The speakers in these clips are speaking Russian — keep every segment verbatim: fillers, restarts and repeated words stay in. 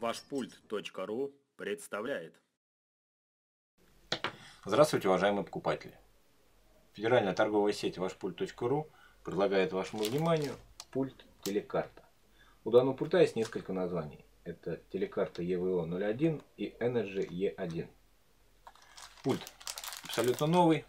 Вашпульт точка ру представляет. Здравствуйте, уважаемые покупатели! Федеральная торговая сеть Вашпульт точка ру предлагает вашему вниманию пульт телекарта. У данного пульта есть несколько названий. Это телекарта и ви о ноль один и Energy и один. Пульт абсолютно новый.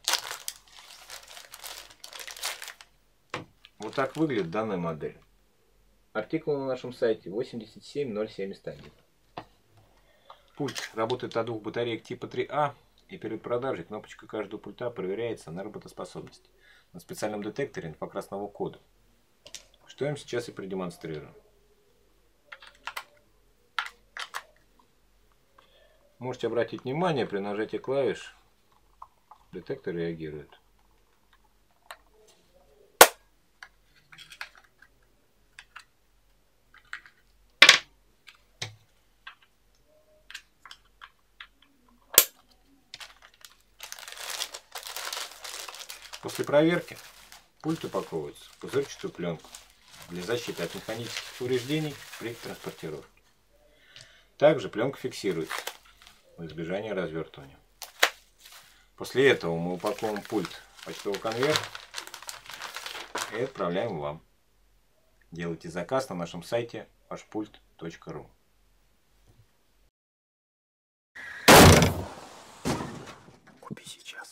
Вот так выглядит данная модель. Артикул на нашем сайте восемьдесят семь ноль семьдесят один. Пульт работает от двух батареек типа три а, и перед продажей кнопочка каждого пульта проверяется на работоспособность на специальном детекторе инфракрасного кода, что я вам сейчас и продемонстрирую. Можете обратить внимание, при нажатии клавиш детектор реагирует. После проверки пульт упаковывается в пузырчатую пленку для защиты от механических повреждений при транспортировке. Также пленка фиксируется в избежание развертывания. После этого мы упаковываем пульт в почтовый конверт и отправляем вам. Делайте заказ на нашем сайте вашпульт точка ру. Купи сейчас.